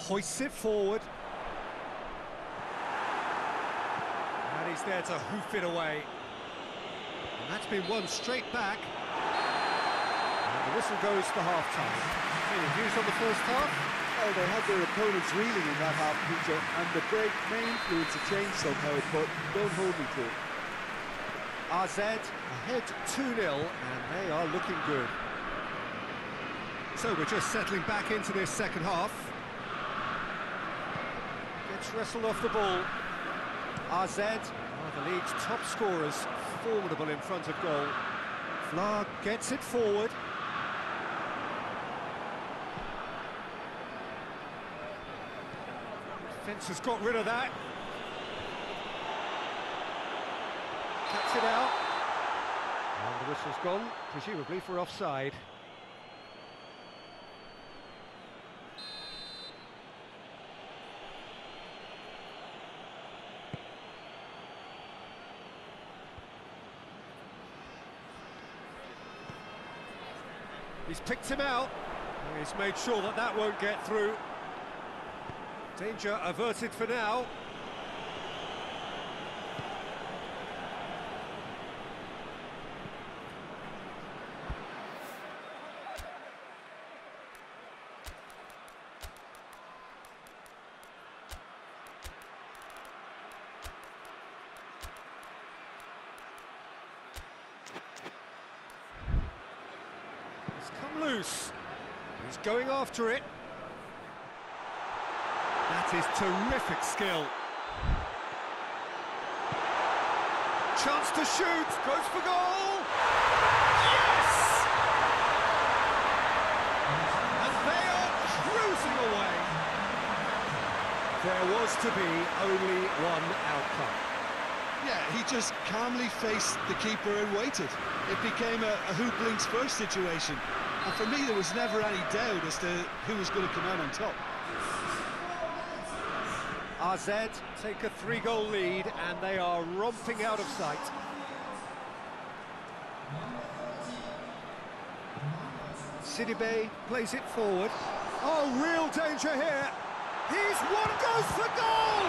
hoists it forward. And he's there to hoof it away. And that's been won straight back. And the whistle goes for half-time. Any views on the first half? Well, they had their opponents reeling in that half, Peter, and the break may influence a change somehow, but don't hold me to it. AZ ahead 2-0, and they are looking good. So we're just settling back into this second half. Gets wrestled off the ball. AZ are the league's top scorers, formidable in front of goal. Vlaar gets it forward. Defence has got rid of that. Cuts it out. And the whistle's gone, presumably for offside. He's picked him out. He's made sure that that won't get through. Danger averted for now. He's come loose. He's going after it. That is terrific skill. Chance to shoot, goes for goal! Yes! And they are cruising away. There was to be only one outcome. Yeah, he just calmly faced the keeper and waited. It became a who blinks first situation. And for me, there was never any doubt as to who was going to come out on top. AZ take a 3-goal lead, and they are romping out of sight. Sidibe plays it forward. Oh, real danger here. He's one, goes for goal!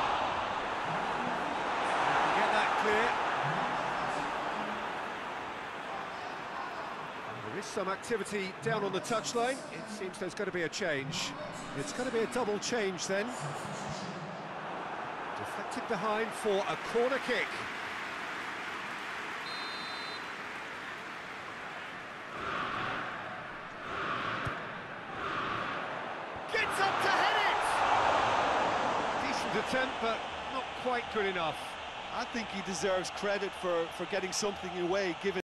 Get that clear. There is some activity down on the touchline. It seems there's going to be a change. It's going to be a double change then. Deflected behind for a corner kick. Gets up to head it! Decent attempt, but not quite good enough. I think he deserves credit for getting something away, given